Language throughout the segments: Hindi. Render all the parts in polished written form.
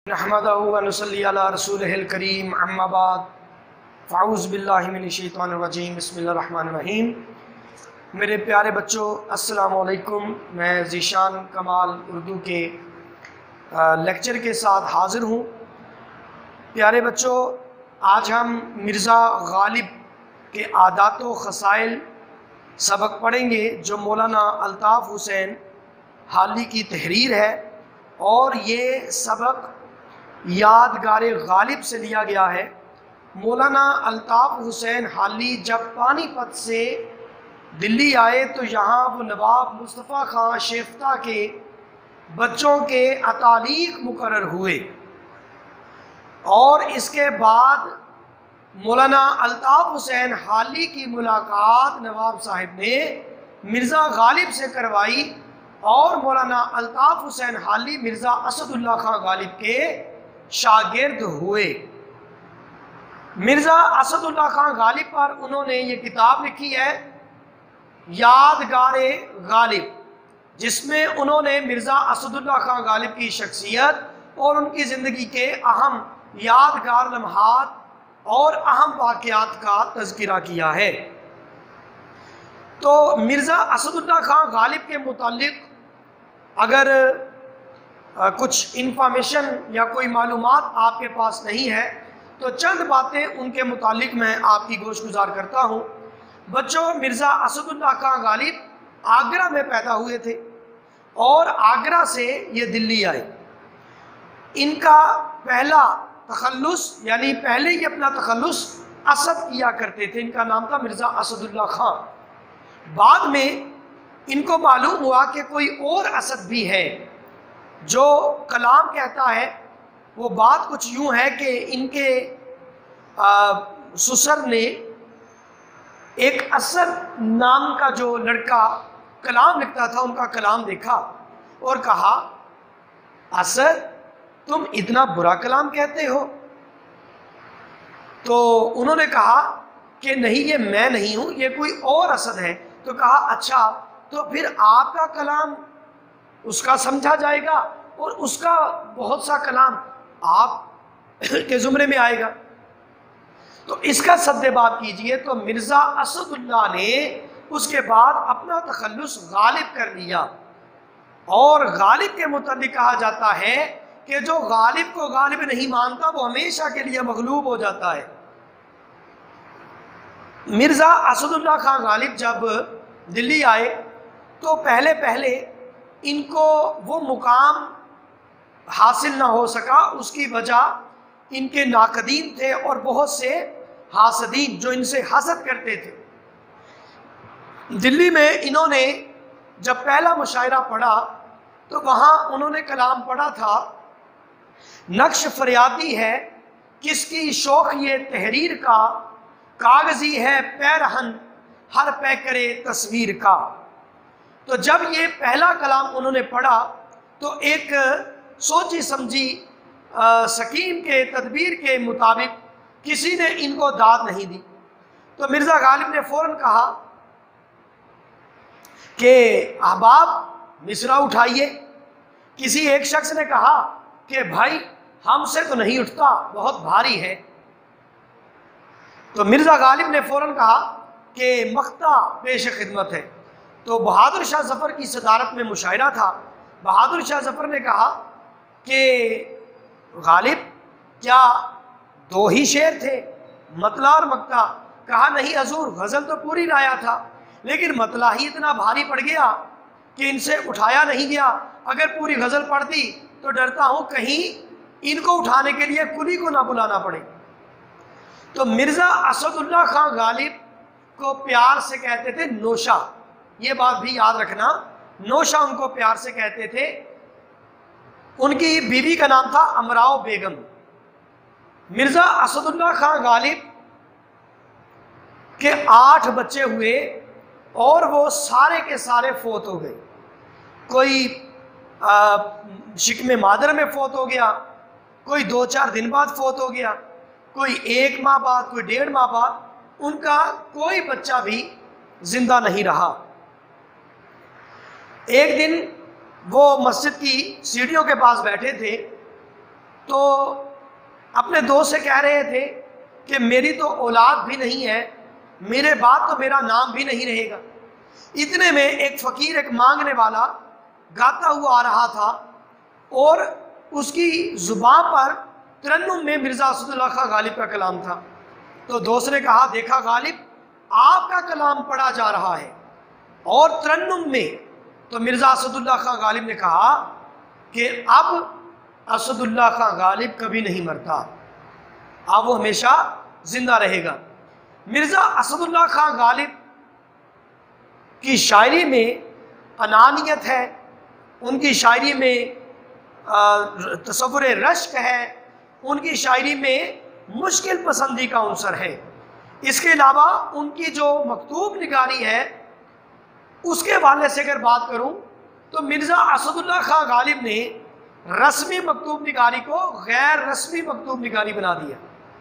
नहमदहु व नुसल्ली अला रसूलिहिल करीम अम्मा बाद फ़अऊज़ु बिल्लाहि मिनश शैतानिर रजीम बिस्मिल्लाहिर रहमानिर रहीम। मेरे प्यारे बच्चों, अस्सलामु अलैकुम। मैं ज़ीशान कमाल उर्दू के लेक्चर के साथ हाज़िर हूँ। प्यारे बच्चों, आज हम मिर्ज़ा गालिब के आदात व ख़साइल सबक पढ़ेंगे जो मौलाना अल्ताफ़ हुसैन हाली की तहरीर है, और ये सबक यादगार गालिब से लिया गया है। मौलाना अल्ताफ़ हुसैन हाली जब पानीपत से दिल्ली आए तो यहाँ वो नवाब मुस्तफ़ा खां शेफ्ता के बच्चों के अतालीक मुकर्रर हुए, और इसके बाद मौलाना अल्ताफ़ हुसैन हाली की मुलाकात नवाब साहब ने मिर्ज़ा गालिब से करवाई, और मौलाना अल्ताफ़ हुसैन हाली मिर्ज़ा असदुल्ला खां गालिब के शागिर्द हुए। मिर्ज़ा असदुल्ला खां गालिब पर उन्होंने ये किताब लिखी है यादगार गालिब, जिसमें उन्होंने मिर्ज़ा असदुल्ला खां गालिब की शख्सियत और उनकी ज़िंदगी के अहम यादगार लम्हात और अहम वाक़यात का तज़किरा किया है। तो मिर्ज़ा असदुल्ला खां गालिब के मुतालिक अगर कुछ इन्फॉर्मेशन या कोई मालूमात आपके पास नहीं है तो चंद बातें उनके मुतालिक मैं आपकी गोशगुजार करता हूँ। बच्चों, मिर्ज़ा असदुल्ला खां गालिब आगरा में पैदा हुए थे और आगरा से ये दिल्ली आए। इनका पहला तखल्लुस यानी पहले ही अपना तखल्लुस असद किया करते थे। इनका नाम था मिर्ज़ा असदुल्ला खां। बाद में इनको मालूम हुआ कि कोई और असद भी है। जो कलाम कहता है वो बात कुछ यूँ है कि इनके ससुर ने एक असद नाम का जो लड़का कलाम लिखता था, उनका कलाम देखा और कहा, असद तुम इतना बुरा कलाम कहते हो? तो उन्होंने कहा कि नहीं, ये मैं नहीं हूँ, ये कोई और असद है। तो कहा, अच्छा तो फिर आपका कलाम उसका समझा जाएगा और उसका बहुत सा कलाम आप के ज़ुमरे में आएगा, तो इसका सद्देबाब कीजिए। तो मिर्ज़ा असदुल्ला ने उसके बाद अपना तखल्लुस गालिब कर लिया, और गालिब के मुताबिक कहा जाता है कि जो गालिब को गालिब नहीं मानता वो हमेशा के लिए मगलूब हो जाता है। मिर्ज़ा असदुल्ला खां गालिब जब दिल्ली आए तो पहले पहले इनको वो मुकाम हासिल ना हो सका। उसकी वजह इनके नाकदीन थे और बहुत से हासदीन जो इनसे हसद करते थे। दिल्ली में इन्होंने जब पहला मुशायरा पढ़ा तो वहाँ उन्होंने कलाम पढ़ा था, नक्श फरियादी है किसकी शौक ये तहरीर का, कागजी है पैरहन हर पै करे तस्वीर का। तो जब ये पहला कलाम उन्होंने पढ़ा तो एक सोची समझी सकीम के तदबीर के मुताबिक किसी ने इनको दाद नहीं दी। तो मिर्ज़ा गालिब ने फ़ौरन कहा कि अहबाब मिसरा उठाइए। किसी एक शख्स ने कहा कि भाई हमसे तो नहीं उठता, बहुत भारी है। तो मिर्ज़ा गालिब ने फ़ौरन कहा कि मख्ता पेश खिदमत है। तो बहादुर शाह ज़फ़र की सदारत में मुशायरा था। बहादुर शाह ज़फ़र ने कहा कि गालिब क्या दो ही शेर थे, मतला और मक्ता? कहा, नहीं हजूर, गज़ल तो पूरी लाया था, लेकिन मतला ही इतना भारी पड़ गया कि इनसे उठाया नहीं गया। अगर पूरी गज़ल पढ़ती तो डरता हूँ कहीं इनको उठाने के लिए कुली को ना बुलाना पड़े। तो मिर्ज़ा असदुल्ला खां गालिब को प्यार से कहते थे नौशा। ये बात भी याद रखना, नौशा उनको प्यार से कहते थे। उनकी बीवी का नाम था अमराव बेगम। मिर्ज़ा असदुल्ला खां गालिब के 8 बच्चे हुए और वो सारे के सारे फोत हो गए। कोई शिकमे मादर में फोत हो गया, कोई 2-4 दिन बाद फोत हो गया, कोई 1 माह बाद, कोई 1.5 माह बाद। उनका कोई बच्चा भी जिंदा नहीं रहा। एक दिन वो मस्जिद की सीढ़ियों के पास बैठे थे तो अपने दोस्त से कह रहे थे कि मेरी तो औलाद भी नहीं है, मेरे बाद तो मेरा नाम भी नहीं रहेगा। इतने में एक फ़कीर, एक मांगने वाला गाता हुआ आ रहा था और उसकी ज़ुबान पर तरन्नुम में मिर्ज़ा असदुल्ला खां गालिब का कलाम था। तो दोस्त ने कहा, देखा गालिब, आपका कलाम पढ़ा जा रहा है और तरन्नुम में। तो मिर्ज़ा असदुल्ला खां गालिब ने कहा कि अब असदुल्ला खां गालिब कभी नहीं मरता, अब वो हमेशा जिंदा रहेगा। मिर्ज़ा असदुल्ला खां गालिब की शायरी में अनानियत है, उनकी शायरी में तसव्वुर रश्क है, उनकी शायरी में मुश्किल पसंदी का अंसर है। इसके अलावा उनकी जो मकतूब निगारी है उसके हवाले से अगर बात करूं तो मिर्ज़ा असदुल्ला खां गालिब ने रस्मी मकतूब निगारी को गैर रस्मी मकतूब निगारी बना दिया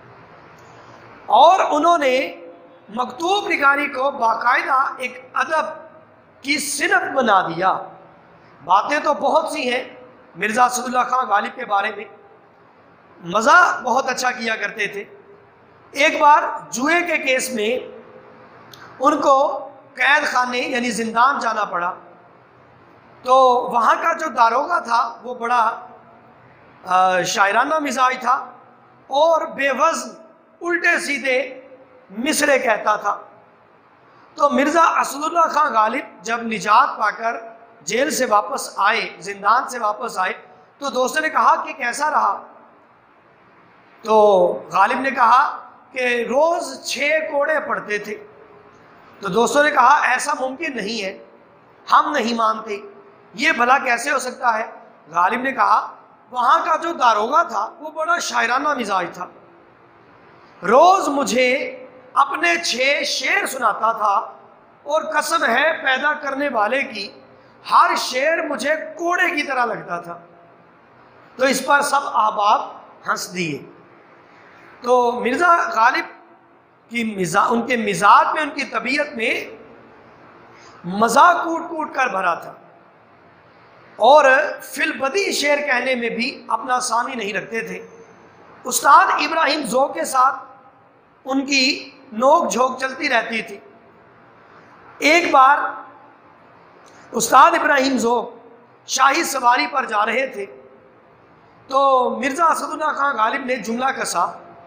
और उन्होंने मकतूब निगारी को बाकायदा एक अदब की सिनफ बना दिया। बातें तो बहुत सी हैं मिर्ज़ा असदुल्ला खां गालिब के बारे में, मज़ा बहुत अच्छा किया करते थे। एक बार जुए के केस में उनको कैद खाने यानी जिंदान जाना पड़ा। तो वहाँ का जो दारोगा था वो बड़ा शायराना मिजाज था और बेवज़न उल्टे सीधे मिसरे कहता था। तो मिर्ज़ा असदुल्ला खां गालिब जब निजात पाकर जेल से वापस आए, जिंदान से वापस आए, तो दोस्तों ने कहा कि कैसा रहा। तो गालिब ने कहा कि रोज़ 6 कोड़े पढ़ते थे। तो दोस्तों ने कहा ऐसा मुमकिन नहीं है, हम नहीं मानते, ये भला कैसे हो सकता है। गालिब ने कहा वहाँ का जो दारोगा था वो बड़ा शायराना मिजाज था, रोज़ मुझे अपने 6 शेर सुनाता था और कसम है पैदा करने वाले की, हर शेर मुझे कोड़े की तरह लगता था। तो इस पर सब अहबाब हंस दिए। तो मिर्ज़ा गालिब की उनके मिजाज में, उनकी तबीयत में मज़ाक कूट कूट कर भरा था और फिलबदी शेर कहने में भी अपना सानी नहीं रखते थे। उस्ताद इब्राहिम ज़ौक़ के साथ उनकी नोक झोंक चलती रहती थी। एक बार उस्ताद इब्राहिम ज़ौक़ शाही सवारी पर जा रहे थे तो मिर्ज़ा असदुल्ला खां गालिब ने जुमला कसा,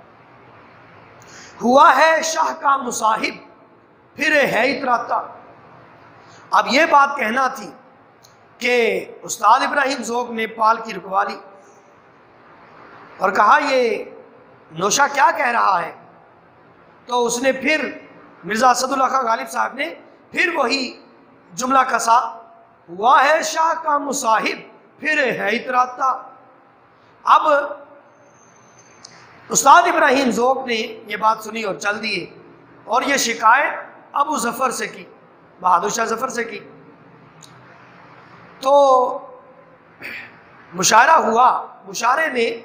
हुआ है शाह का मुसाहिब फिर है इतराता। अब ये बात कहना थी कि उस्ताद इब्राहिम ज़ौक़ ने पाल की रुकवा ली और कहा ये नौशा क्या कह रहा है। तो उसने फिर, मिर्ज़ा असदुल्ला खां गालिब साहब ने फिर वही जुमला कसा, हुआ है शाह का मुसाहिब फिर है इतराता। अब उस्ताद इब्राहिम ज़ौक़ ने यह बात सुनी और चल दिए और ये शिकायत अबू ज़फ़र से की, बहादुर शाह ज़फ़र से की। तो मुशायरा हुआ, मुशायरे में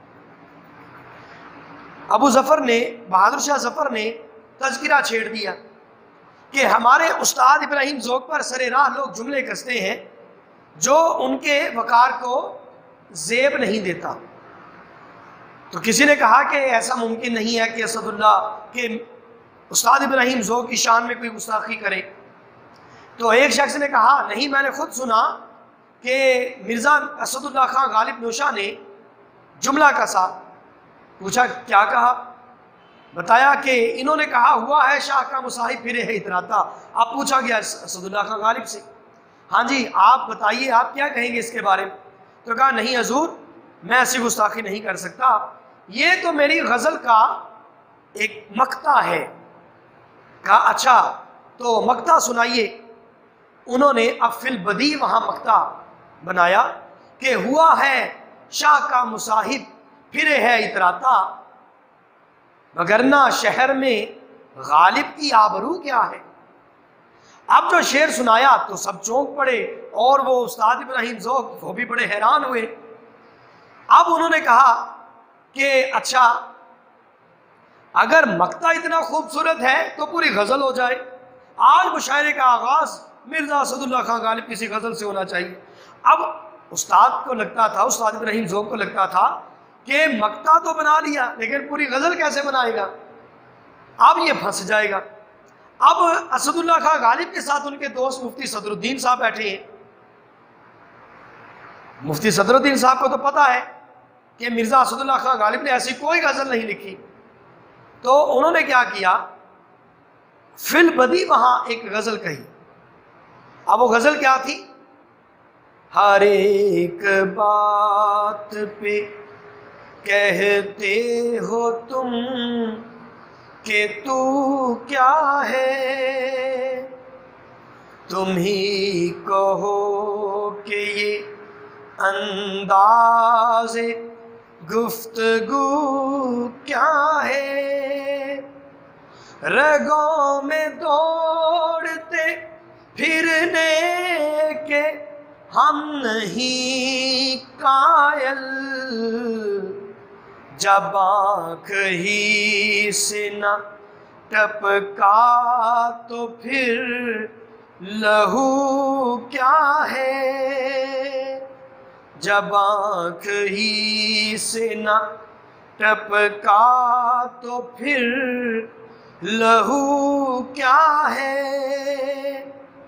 अबू ज़फ़र ने, बहादुर शाह ज़फ़र ने तज़किरा छेड़ दिया कि हमारे उस्ताद इब्राहिम ज़ौक़ पर सरे राह लोग जुमले कसते हैं जो उनके वक़ार को ज़ेब नहीं देता। तो किसी ने कहा कि ऐसा मुमकिन नहीं है कि असदुल्ला के उस्ताद इब्राहिम ज़ौक़ की शान में कोई गुस्ताखी करे। तो एक शख्स ने कहा, नहीं, मैंने खुद सुना कि मिर्ज़ा असदुल्ला खां गालिब नौशा ने जुमला कसा। पूछा क्या कहा, बताया कि इन्होंने कहा हुआ है शाह का मुसाहिब फिर है इतराता। अब पूछा गया असदुल्ला खां गालिब से, हाँ जी आप बताइए आप क्या कहेंगे इसके बारे में। तो कहा नहीं हजूर, मैं ऐसी गुस्ताखी नहीं कर सकता, ये तो मेरी गज़ल का एक मक्ता है। कहा अच्छा तो मक्ता सुनाइए। उन्होंने अब फिल बदी वहाँ मक्ता बनाया कि हुआ है शाह का मुसाहिब फिर है इतराता, वगरना शहर में गालिब की आबरू क्या है। अब जो शेर सुनाया तो सब चौंक पड़े और वो उस्ताद इब्राहिम ज़ौक़ वो भी बड़े हैरान हुए। अब उन्होंने कहा कि अच्छा अगर मक्ता इतना खूबसूरत है तो पूरी गज़ल हो जाए। आज मुशायरे का आगाज़ मिर्ज़ा असदुल्ला खां गालिब किसी गज़ल से होना चाहिए। अब उस्ताद को लगता था, उस्ताद इब्राहिम ज़ौक़ को लगता था कि मक्ता तो बना लिया लेकिन पूरी गजल कैसे बनाएगा, अब ये फंस जाएगा। अब असदुल्ला खां गालिब के साथ उनके दोस्त मुफ्ती सदरुद्दीन साहब बैठे हैं। मुफ्ती सदरुद्दीन साहब को तो पता है कि मिर्जा असदुल्ला खां गालिब ने ऐसी कोई गजल नहीं लिखी, तो उन्होंने क्या किया, फिल बदी वहां एक गजल कही। अब वो गजल क्या थी, हर एक बात पे कहते हो तुम कि तू क्या है, तुम ही कहो कि ये अंदाज़े गुफ्तगू क्या है, रगों में दौड़ते फिरने के हम नहीं कायल, जब आँख ही से न टपका तो फिर लहू क्या है, जब आँख ही से न टपका तो फिर लहू क्या है,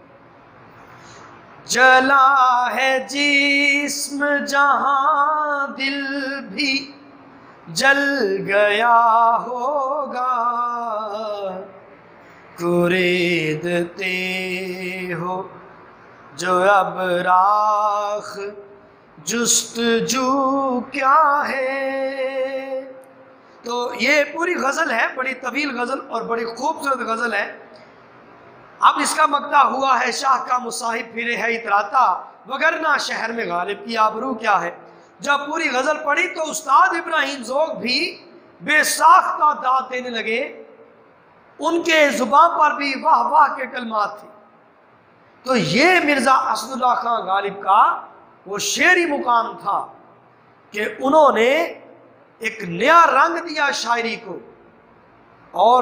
जला है जिस्म जहां दिल भी जल गया होगा, कुरेदते हो जो अब राख जुस्तजू क्या है। तो ये पूरी गज़ल है, बड़ी तवील गज़ल और बड़ी खूबसूरत गज़ल है। अब इसका मकता हुआ है, शाह का मुसाहिब फिरे है इतराता, वगरना शहर में गालिब की आबरू क्या है। जब पूरी गज़ल पढ़ी तो उस्ताद इब्राहिम ज़ोग भी बेसाख्ता दाद देने लगे, उनके ज़ुबान पर भी वाह वाह के कलमात थे। तो ये मिर्ज़ा असदुल्ला खां गालिब का वो शेरी मुकाम था कि उन्होंने एक नया रंग दिया शायरी को, और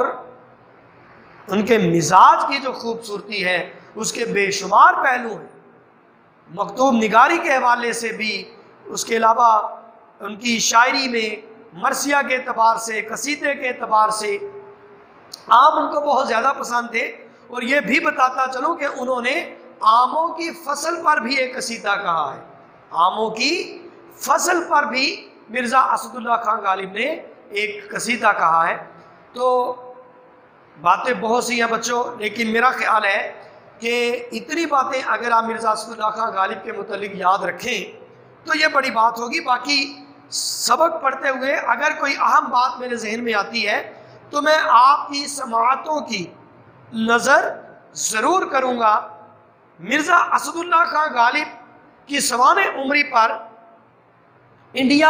उनके मिजाज की जो खूबसूरती है उसके बेशुमार पहलू हैं, मकतूब निगारी के हवाले से भी, उसके अलावा उनकी शायरी में मरसिया के एतबार से, कसीदे के एतबार से आम उनको बहुत ज़्यादा पसंद थे। और ये भी बताता चलूँ कि उन्होंने आमों की फसल पर भी एक कसीदा कहा है, आमों की फसल पर भी मिर्ज़ा असदुल्ला खां गालिब ने एक कसीदा कहा है। तो बातें बहुत सी हैं बच्चों, लेकिन मेरा ख्याल है कि इतनी बातें अगर आप मिर्ज़ा असदुल्ला खां गालिब के मुतालिक याद रखें तो ये बड़ी बात होगी। बाकी सबक पढ़ते हुए अगर कोई अहम बात मेरे जहन में आती है तो मैं आपकी समाअतों की नज़र ज़रूर करूँगा। मिर्ज़ा असदुल्ला खां गालिब की सवाने उम्री पर इंडिया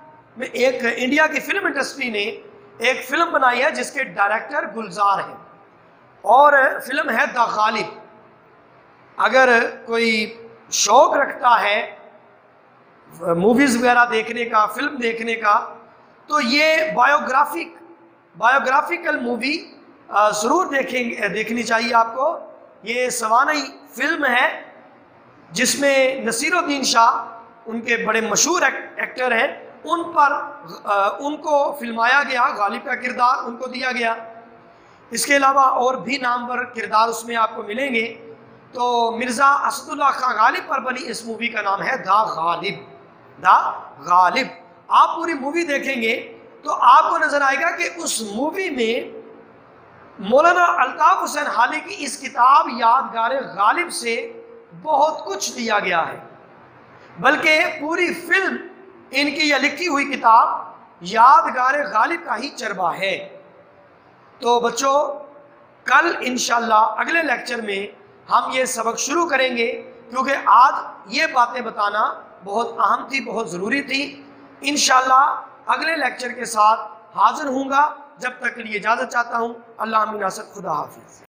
की फिल्म इंडस्ट्री ने एक फिल्म बनाई है जिसके डायरेक्टर गुलजार हैं, और फिल्म है द गालिब। अगर कोई शौक़ रखता है मूवीज़ वगैरह देखने का, फिल्म देखने का, तो ये बायोग्राफिकल मूवी ज़रूर देखनी चाहिए आपको। ये सवानई फिल्म है जिसमें नसीरुद्दीन शाह उनके बड़े मशहूर एक्टर हैं, उनको फिल्माया गया, गालिब का किरदार उनको दिया गया। इसके अलावा और भी नामवर किरदार उसमें आपको मिलेंगे। तो मिर्ज़ा असदुल्ला खां गालिब पर बनी इस मूवी का नाम है द गालिब। द गालिब आप पूरी मूवी देखेंगे तो आपको नजर आएगा कि उस मूवी में मौलाना अल्ताफ हुसैन हाली की इस किताब यादगार गालिब से बहुत कुछ लिया गया है, बल्कि पूरी फिल्म इनकी यह लिखी हुई किताब यादगार गालिब का ही चरबा है। तो बच्चों, कल इंशाल्लाह अगले लेक्चर में हम ये सबक शुरू करेंगे, क्योंकि आज ये बातें बताना बहुत अहम थी, बहुत ज़रूरी थी। इंशाल्लाह अगले लेक्चर के साथ हाजिर हूँगा। जब तक के लिए इजाज़त चाहता हूँ। अल्लाह मिन नासर, खुदा हाफिज़।